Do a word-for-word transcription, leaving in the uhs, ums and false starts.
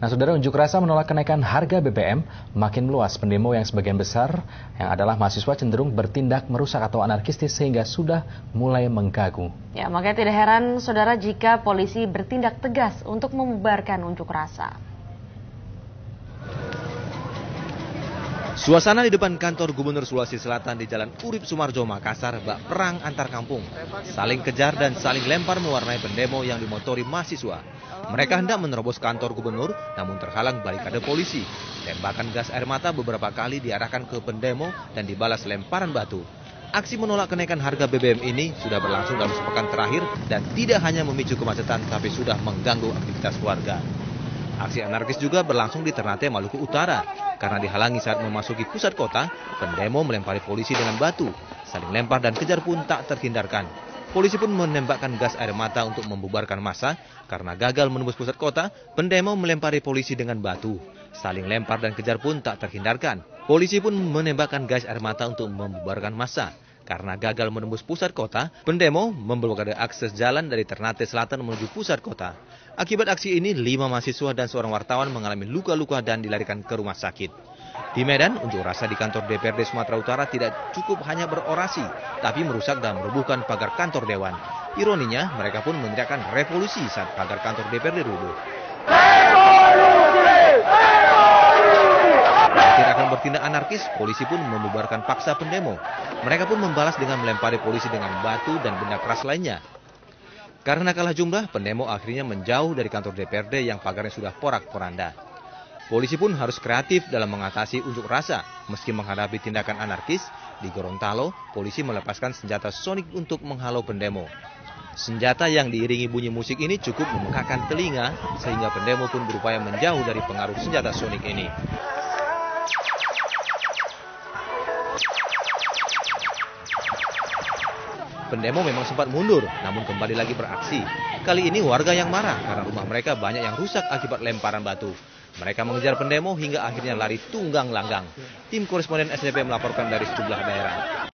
Nah, saudara, unjuk rasa menolak kenaikan harga B B M makin meluas. Pendemo yang sebagian besar yang adalah mahasiswa cenderung bertindak merusak atau anarkistis sehingga sudah mulai mengganggu. Ya, makanya tidak heran, saudara, jika polisi bertindak tegas untuk membubarkan unjuk rasa. Suasana di depan kantor Gubernur Sulawesi Selatan di Jalan Urip Sumarjo, Makassar bak perang antar kampung. Saling kejar dan saling lempar mewarnai pendemo yang dimotori mahasiswa. Mereka hendak menerobos kantor gubernur, namun terhalang barikade polisi. Tembakan gas air mata beberapa kali diarahkan ke pendemo dan dibalas lemparan batu. Aksi menolak kenaikan harga B B M ini sudah berlangsung dalam sepekan terakhir dan tidak hanya memicu kemacetan, tapi sudah mengganggu aktivitas warga. Aksi anarkis juga berlangsung di Ternate, Maluku Utara. Karena dihalangi saat memasuki pusat kota, pendemo melempari polisi dengan batu. Saling lempar dan kejar pun tak terhindarkan. Polisi pun menembakkan gas air mata untuk membubarkan massa. Karena gagal menembus pusat kota, pendemo melempari polisi dengan batu. Saling lempar dan kejar pun tak terhindarkan. Polisi pun menembakkan gas air mata untuk membubarkan massa. Karena gagal menembus pusat kota, pendemo memblokade akses jalan dari Ternate Selatan menuju pusat kota. Akibat aksi ini, lima mahasiswa dan seorang wartawan mengalami luka-luka dan dilarikan ke rumah sakit. Di Medan, unjuk rasa di kantor D P R D Sumatera Utara tidak cukup hanya berorasi, tapi merusak dan merobohkan pagar kantor dewan. Ironinya, mereka pun meneriakkan revolusi saat pagar kantor D P R D rubuh. Akhir akan bertindak anarkis, polisi pun membubarkan paksa pendemo. Mereka pun membalas dengan melempari polisi dengan batu dan benda keras lainnya. Karena kalah jumlah, pendemo akhirnya menjauh dari kantor D P R D yang pagarnya sudah porak-poranda. Polisi pun harus kreatif dalam mengatasi unjuk rasa. Meski menghadapi tindakan anarkis, di Gorontalo, polisi melepaskan senjata sonik untuk menghalau pendemo. Senjata yang diiringi bunyi musik ini cukup memekakkan telinga, sehingga pendemo pun berupaya menjauh dari pengaruh senjata sonik ini. Pendemo memang sempat mundur, namun kembali lagi beraksi. Kali ini warga yang marah karena rumah mereka banyak yang rusak akibat lemparan batu. Mereka mengejar pendemo hingga akhirnya lari tunggang langgang. Tim koresponden S D P melaporkan dari sejumlah daerah.